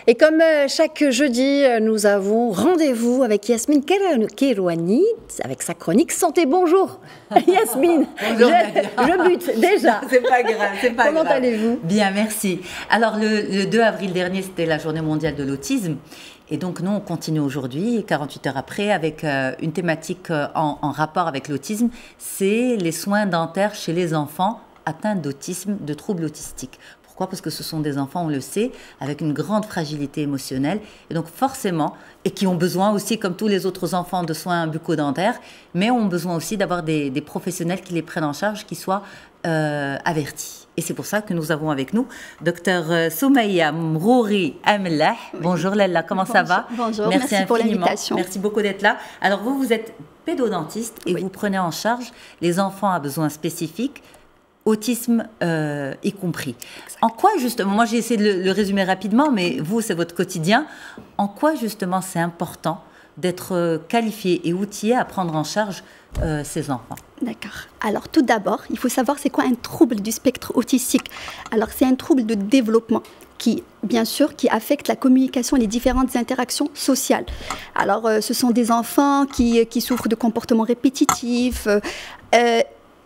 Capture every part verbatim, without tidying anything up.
Et comme euh, chaque jeudi, euh, nous avons rendez-vous avec Yasmine Kerouani, avec sa chronique Santé. Bonjour Yasmine. Bonjour, je, je bute déjà. C'est pas grave, c'est pas Comment grave. allez-vous? Bien, merci. Alors le, le deux avril dernier, c'était la journée mondiale de l'autisme. Et donc nous, on continue aujourd'hui, quarante-huit heures après, avec euh, une thématique euh, en, en rapport avec l'autisme. C'est les soins dentaires chez les enfants atteints d'autisme, de troubles autistiques. Pourquoi? Parce que ce sont des enfants, on le sait, avec une grande fragilité émotionnelle, et donc forcément, et qui ont besoin aussi, comme tous les autres enfants, de soins bucco-dentaires, mais ont besoin aussi d'avoir des, des professionnels qui les prennent en charge, qui soient euh, avertis. Et c'est pour ça que nous avons avec nous Docteur Soumaïa Mrouri Amlah. Oui. Bonjour Lella, comment bonjour, ça va? Bonjour, merci, merci pour l'invitation. Merci beaucoup d'être là. Alors vous, vous êtes pédodontiste et oui. vous prenez en charge les enfants à besoins spécifiques, autisme euh, y compris. Exactement. En quoi justement, moi j'ai essayé de le, le résumer rapidement, mais vous c'est votre quotidien, en quoi justement c'est important d'être qualifié et outillé à prendre en charge euh, ces enfants? D'accord. Alors tout d'abord, il faut savoir c'est quoi un trouble du spectre autistique. Alors c'est un trouble de développement qui, bien sûr, qui affecte la communication et les différentes interactions sociales. Alors euh, ce sont des enfants qui, qui souffrent de comportements répétitifs, euh,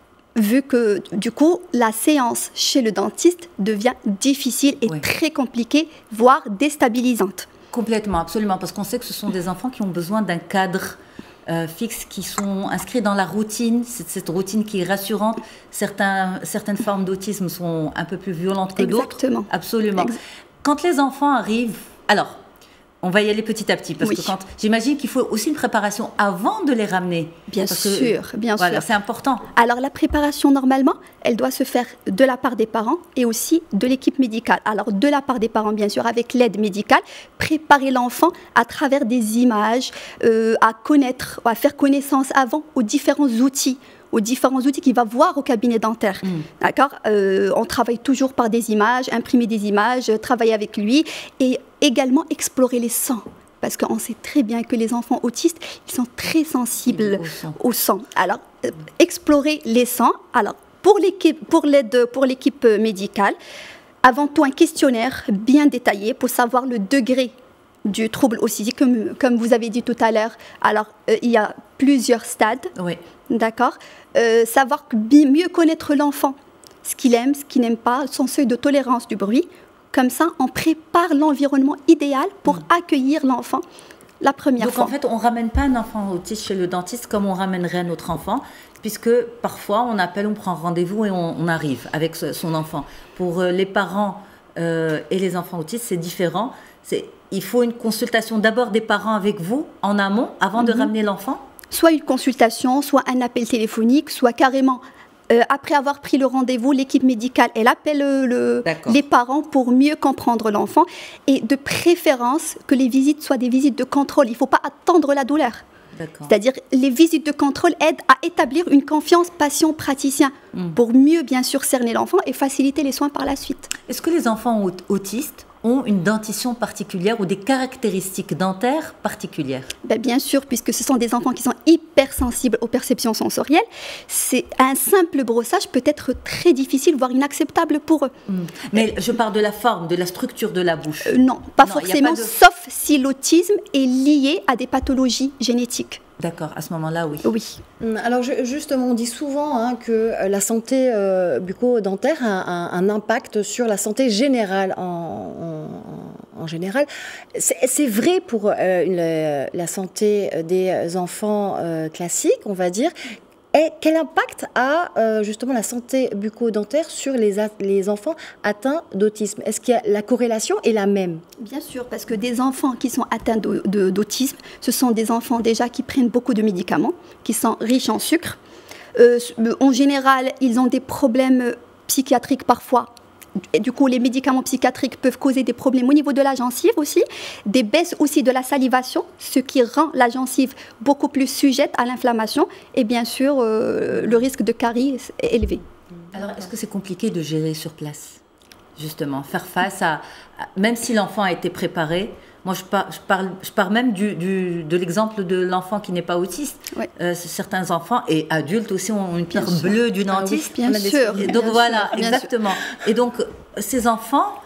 vu que, du coup, la séance chez le dentiste devient difficile et oui. très compliquée, voire déstabilisante. Complètement, absolument, parce qu'on sait que ce sont des enfants qui ont besoin d'un cadre euh, fixe, qui sont inscrits dans la routine, c'est cette routine qui est rassurante. Certains, certaines formes d'autisme sont un peu plus violentes que d'autres. Exactement. Absolument. Ex Quand les enfants arrivent... Alors, on va y aller petit à petit, parce oui. que quand j'imagine qu'il faut aussi une préparation avant de les ramener. Bien parce sûr, que, bien voilà, sûr. C'est important. Alors la préparation, normalement, elle doit se faire de la part des parents et aussi de l'équipe médicale. Alors de la part des parents, bien sûr, avec l'aide médicale, préparer l'enfant à travers des images, euh, à connaître, à faire connaissance avant aux différents outils. aux différents outils qu'il va voir au cabinet dentaire. Mm. D'accord euh, On travaille toujours par des images, imprimer des images, travailler avec lui et également explorer les sons. Parce qu'on sait très bien que les enfants autistes, ils sont très sensibles au, au son. Alors, euh, explorer les sons. Alors, pour l'équipe, pour l'aide, pour l'équipe médicale, avant tout un questionnaire bien détaillé pour savoir le degré du trouble autistique, comme, comme vous avez dit tout à l'heure. Alors, euh, il y a plusieurs stades. Oui. D'accord. Euh, savoir mieux connaître l'enfant, ce qu'il aime, ce qu'il n'aime pas, son seuil de tolérance du bruit. Comme ça, on prépare l'environnement idéal pour mmh. accueillir l'enfant la première Donc, fois. Donc, en fait, on ne ramène pas un enfant autiste chez le dentiste comme on ramènerait un autre enfant, puisque parfois, on appelle, on prend rendez-vous et on, on arrive avec son enfant. Pour les parents euh, et les enfants autistes, c'est différent. C'est, il faut une consultation d'abord des parents avec vous, en amont, avant mmh. de ramener l'enfant? Soit une consultation, soit un appel téléphonique, soit carrément, euh, après avoir pris le rendez-vous, l'équipe médicale, elle appelle le, les parents pour mieux comprendre l'enfant. Et de préférence, que les visites soient des visites de contrôle. Il ne faut pas attendre la douleur. C'est-à-dire, les visites de contrôle aident à établir une confiance patient-praticien mmh. pour mieux, bien sûr, cerner l'enfant et faciliter les soins par la suite. Est-ce que les enfants autistes ont une dentition particulière ou des caractéristiques dentaires particulières? Ben bien sûr, puisque ce sont des enfants qui sont hypersensibles aux perceptions sensorielles, c'est un simple brossage peut être très difficile, voire inacceptable pour eux. Mmh. Mais euh, je parle de la forme, de la structure de la bouche. Euh, non, pas non, forcément, pas de... sauf si l'autisme est lié à des pathologies génétiques. D'accord, à ce moment-là, oui. Oui. Alors justement, on dit souvent hein, que la santé euh, bucco-dentaire a un, un impact sur la santé générale en, en, en général. C'est vrai pour euh, le, la santé des enfants euh, classiques, on va dire. Et quel impact a euh, justement la santé bucco-dentaire sur les, les enfants atteints d'autisme? Est-ce que la corrélation est la même? Bien sûr, parce que des enfants qui sont atteints d'autisme, ce sont des enfants déjà qui prennent beaucoup de médicaments, qui sont riches en sucre. Euh, en général, ils ont des problèmes psychiatriques parfois. Et du coup, les médicaments psychiatriques peuvent causer des problèmes au niveau de la gencive aussi, des baisses aussi de la salivation, ce qui rend la gencive beaucoup plus sujette à l'inflammation et bien sûr, euh, le risque de carie est élevé. Alors, est-ce que c'est compliqué de gérer sur place, justement, faire face à, à même si l'enfant a été préparé? Moi, je, par, je, parle, je parle même du, du, de l'exemple de l'enfant qui n'est pas autiste. Oui. Euh, certains enfants, et adultes aussi, ont une peur bleue du dentiste. Ah oui, bien sûr. Et donc bien voilà, sûr, exactement. Et donc, ces enfants,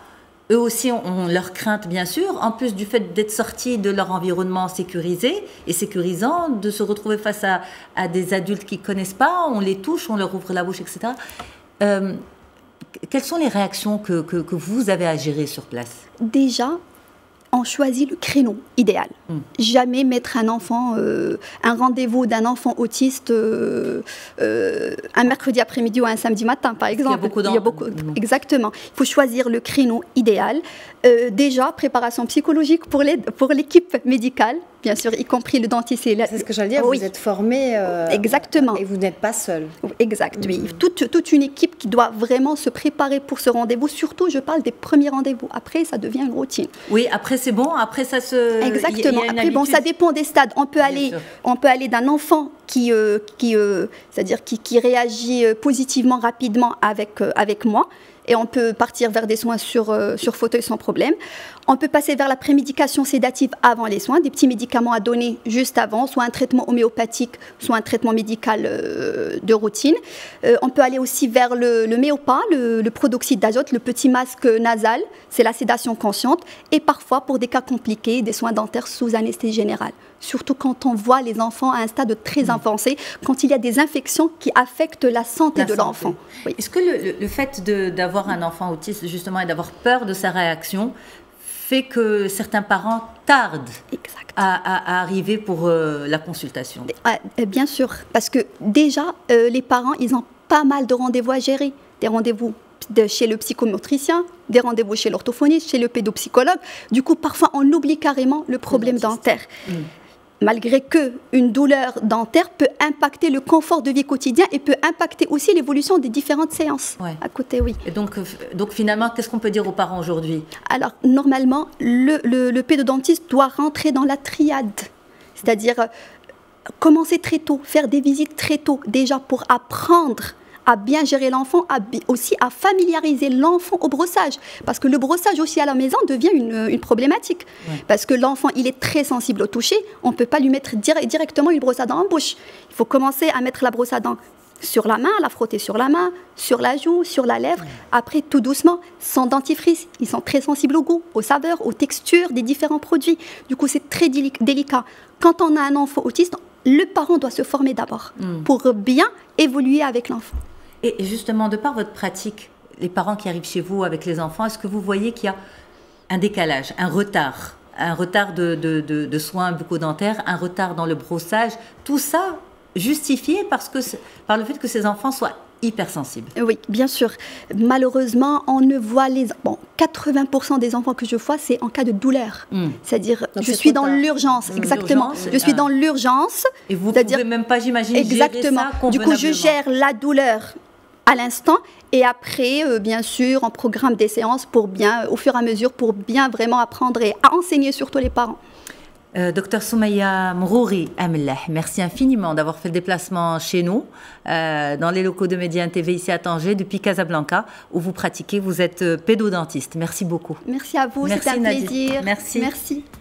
eux aussi ont, ont leurs craintes, bien sûr, en plus du fait d'être sortis de leur environnement sécurisé et sécurisant, de se retrouver face à, à des adultes qu'ils ne connaissent pas, on les touche, on leur ouvre la bouche, et cetera. Euh, quelles sont les réactions que, que, que vous avez à gérer sur place? Déjà, on choisit le créneau idéal. Mm. Jamais mettre un enfant, euh, un rendez-vous d'un enfant autiste euh, euh, un mercredi après-midi ou un samedi matin, par exemple. Il y a beaucoup d'enfants. Beaucoup... Mm. Exactement. Il faut choisir le créneau idéal. Euh, déjà, préparation psychologique pour les, pour l'équipe médicale, bien sûr, y compris le dentiste. La... C'est ce que j'allais dire, oui. Vous êtes formé. Euh, Exactement. Et vous n'êtes pas seul. Exact, mm. oui. Toute, toute une équipe qui doit vraiment se préparer pour ce rendez-vous. Surtout, je parle des premiers rendez-vous. Après, ça devient une routine. Oui, après, c'est bon. Après, ça se. Exactement. Y a, y a après, bon, ça dépend des stades. On peut bien aller, sûr. on peut aller d'un enfant qui, euh, qui, euh, c'est-à-dire qui, qui réagit positivement, rapidement avec, euh, avec moi. Et on peut partir vers des soins sur, euh, sur fauteuil sans problème. On peut passer vers la prémédication sédative avant les soins, des petits médicaments à donner juste avant, soit un traitement homéopathique, soit un traitement médical euh, de routine. Euh, on peut aller aussi vers le, le méopa, le, le protoxyde d'azote, le petit masque nasal, c'est la sédation consciente. Et parfois, pour des cas compliqués, des soins dentaires sous anesthésie générale. Surtout quand on voit les enfants à un stade très avancé, quand il y a des infections qui affectent la santé la de l'enfant. Oui. Est-ce que le, le fait de, d'avoir un enfant autiste, justement, et d'avoir peur de sa réaction, fait que certains parents tardent à, à, à arriver pour euh, la consultation? euh, Bien sûr, parce que déjà, euh, les parents, ils ont pas mal de rendez-vous à gérer, des rendez-vous de chez le psychomotricien, des rendez-vous chez l'orthophoniste, chez le pédopsychologue. Du coup, parfois, on oublie carrément le problème dentaire. Mmh. Malgré qu'une douleur dentaire peut impacter le confort de vie quotidien et peut impacter aussi l'évolution des différentes séances. Ouais. À côté, oui. Et donc, donc finalement, qu'est-ce qu'on peut dire aux parents aujourd'hui? Alors, normalement, le, le, le pédodontiste doit rentrer dans la triade. C'est-à-dire, euh, commencer très tôt, faire des visites très tôt, déjà pour apprendre à bien gérer l'enfant, à, aussi à familiariser l'enfant au brossage. Parce que le brossage aussi à la maison devient une, une problématique. Ouais. Parce que l'enfant, il est très sensible au toucher. On ne peut pas lui mettre dire, directement une brosse à dents en bouche. Il faut commencer à mettre la brosse à dents sur la main, la frotter sur la main, sur la joue, sur la lèvre. Ouais. Après, tout doucement, sans dentifrice. Ils sont très sensibles au goût, aux saveurs, aux textures des différents produits. Du coup, c'est très délicat. Quand on a un enfant autiste, le parent doit se former d'abord mm. pour bien évoluer avec l'enfant. Et justement, de par votre pratique, les parents qui arrivent chez vous avec les enfants, est-ce que vous voyez qu'il y a un décalage, un retard, un retard de, de, de, de soins bucco-dentaires, un retard dans le brossage, tout ça justifié parce que, par le fait que ces enfants soient hypersensibles? Oui, bien sûr. Malheureusement, on ne voit les... Bon, quatre-vingts pour cent des enfants que je vois, c'est en cas de douleur. Mm. C'est-à-dire, Donc je c'est suis dans l'urgence, mmh. exactement. L'urgence, je suis ah. dans l'urgence. Et vous ne pouvez même pas, j'imagine, gérer ça convenablement. Du coup, je gère la douleur à l'instant et après, euh, bien sûr, on programme des séances pour bien, au fur et à mesure, pour bien vraiment apprendre et à enseigner surtout les parents. Euh, Docteur Soumaïa Mrouri Amellah, merci infiniment d'avoir fait le déplacement chez nous, euh, dans les locaux de Médiane T V ici à Tanger, depuis Casablanca, où vous pratiquez, vous êtes pédodontiste. Merci beaucoup. Merci à vous, c'était un plaisir. Merci. Merci.